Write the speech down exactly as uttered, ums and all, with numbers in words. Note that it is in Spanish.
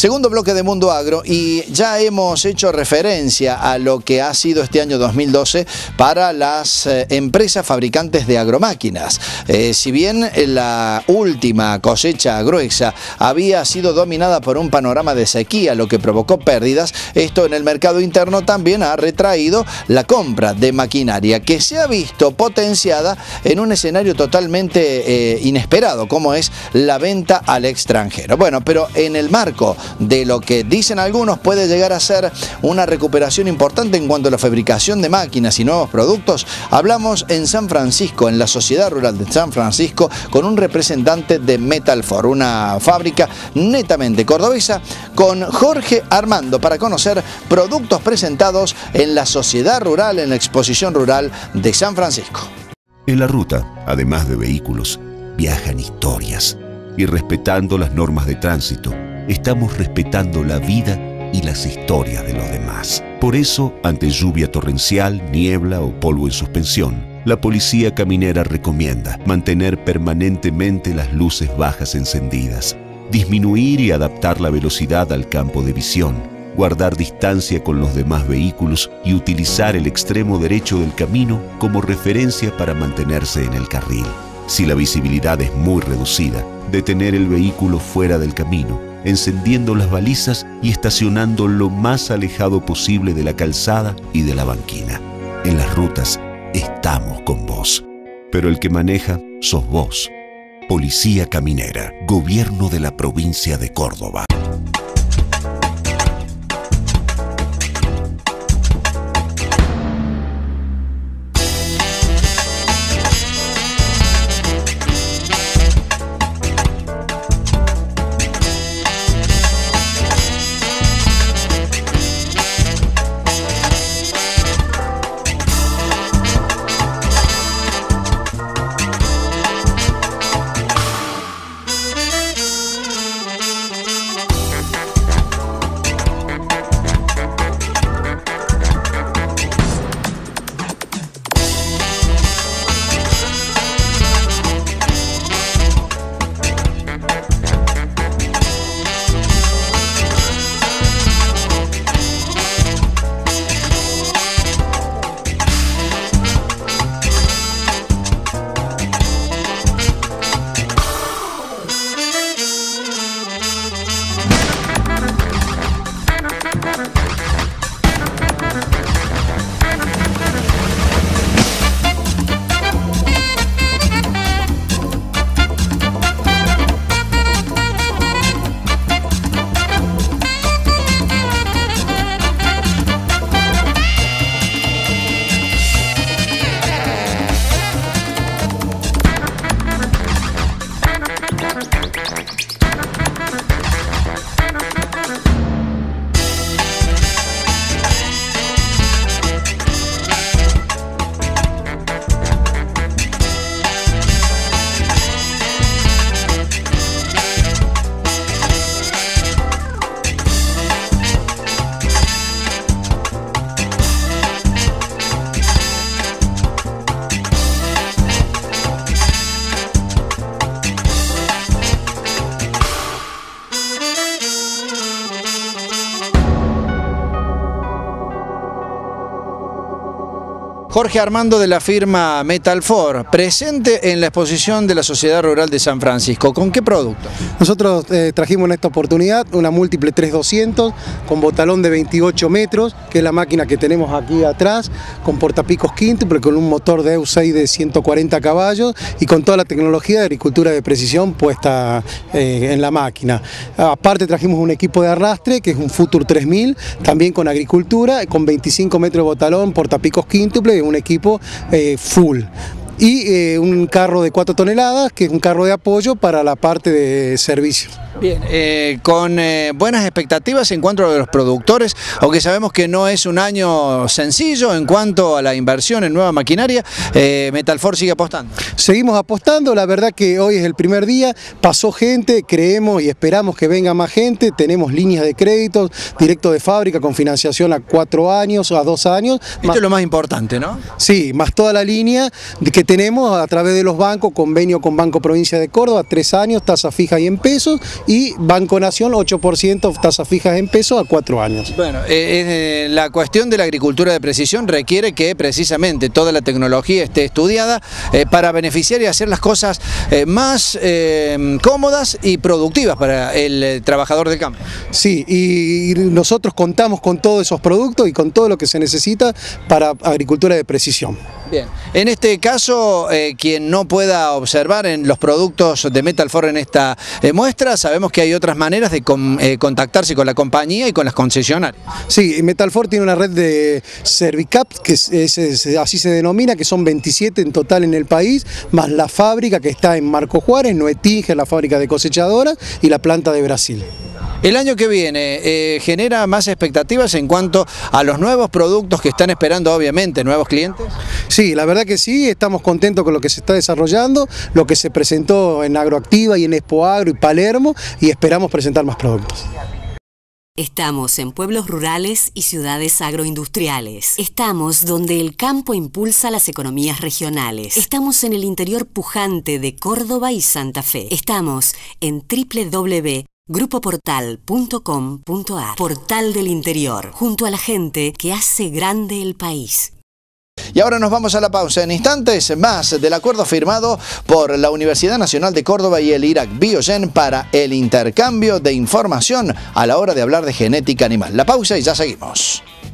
Segundo bloque de Mundo Agro, y ya hemos hecho referencia a lo que ha sido este año dos mil doce para las eh, empresas fabricantes de agromáquinas. Eh, si bien la última cosecha gruesa había sido dominada por un panorama de sequía, lo que provocó pérdidas, esto en el mercado interno también ha retraído la compra de maquinaria, que se ha visto potenciada en un escenario totalmente eh, inesperado, como es la venta al extranjero. Bueno, pero en el marco de lo que dicen algunos puede llegar a ser una recuperación importante en cuanto a la fabricación de máquinas y nuevos productos, hablamos en San Francisco, en la Sociedad Rural de San Francisco, con un representante de Metalfor, una fábrica netamente cordobesa, con Jorge Armando, para conocer productos presentados en la Sociedad Rural, en la Exposición Rural de San Francisco. En la ruta, además de vehículos, viajan historias. Y respetando las normas de tránsito, estamos respetando la vida y las historias de los demás. Por eso, ante lluvia torrencial, niebla o polvo en suspensión, la Policía Caminera recomienda mantener permanentemente las luces bajas encendidas, disminuir y adaptar la velocidad al campo de visión, guardar distancia con los demás vehículos y utilizar el extremo derecho del camino como referencia para mantenerse en el carril. Si la visibilidad es muy reducida, detener el vehículo fuera del camino, encendiendo las balizas y estacionando lo más alejado posible de la calzada y de la banquina. En las rutas estamos con vos, pero el que maneja sos vos. Policía Caminera, Gobierno de la Provincia de Córdoba. Jorge Armando, de la firma Metalfor, presente en la exposición de la Sociedad Rural de San Francisco. ¿Con qué producto? Nosotros eh, trajimos en esta oportunidad una múltiple tres doscientos con botalón de veintiocho metros, que es la máquina que tenemos aquí atrás, con portapicos quíntuple, con un motor de E U seis de ciento cuarenta caballos y con toda la tecnología de agricultura de precisión puesta eh, en la máquina. Aparte trajimos un equipo de arrastre, que es un Futur tres mil, también con agricultura, con veinticinco metros de botalón, portapicos quíntuple, un equipo eh, full. Y eh, un carro de cuatro toneladas, que es un carro de apoyo para la parte de servicio. Bien, eh, con eh, buenas expectativas en cuanto a los productores, aunque sabemos que no es un año sencillo en cuanto a la inversión en nueva maquinaria, eh, Metalfor sigue apostando. Seguimos apostando, la verdad que hoy es el primer día, pasó gente, creemos y esperamos que venga más gente, tenemos líneas de créditos directo de fábrica con financiación a cuatro años o a dos años. Esto más, es lo más importante, ¿no? Sí, más toda la línea de que que tenemos a través de los bancos, convenio con Banco Provincia de Córdoba, tres años, tasa fija y en pesos, y Banco Nación, ocho por ciento, tasa fija en pesos a cuatro años. Bueno, eh, eh, la cuestión de la agricultura de precisión requiere que precisamente toda la tecnología esté estudiada eh, para beneficiar y hacer las cosas eh, más eh, cómodas y productivas para el eh, trabajador del campo. Sí, y nosotros contamos con todos esos productos y con todo lo que se necesita para agricultura de precisión. Bien, en este caso, eh, quien no pueda observar en los productos de Metalfor en esta eh, muestra, sabemos que hay otras maneras de con, eh, contactarse con la compañía y con las concesionarias. Sí, Metalfor tiene una red de Servicap, que es, es, es, así se denomina, que son veintisiete en total en el país, más la fábrica que está en Marco Juárez, Noetinge, la fábrica de cosechadoras, y la planta de Brasil. El año que viene eh, genera más expectativas en cuanto a los nuevos productos que están esperando, obviamente, nuevos clientes. Sí, la verdad que sí, estamos contentos con lo que se está desarrollando, lo que se presentó en Agroactiva y en Expo Agro y Palermo, y esperamos presentar más productos. Estamos en pueblos rurales y ciudades agroindustriales. Estamos donde el campo impulsa las economías regionales. Estamos en el interior pujante de Córdoba y Santa Fe. Estamos en doble u doble u doble u punto grupo portal punto com punto a r. Portal del Interior, junto a la gente que hace grande el país. Y ahora nos vamos a la pausa. En instantes más del acuerdo firmado por la Universidad Nacional de Córdoba y el Irak Biogen para el intercambio de información a la hora de hablar de genética animal. La pausa y ya seguimos.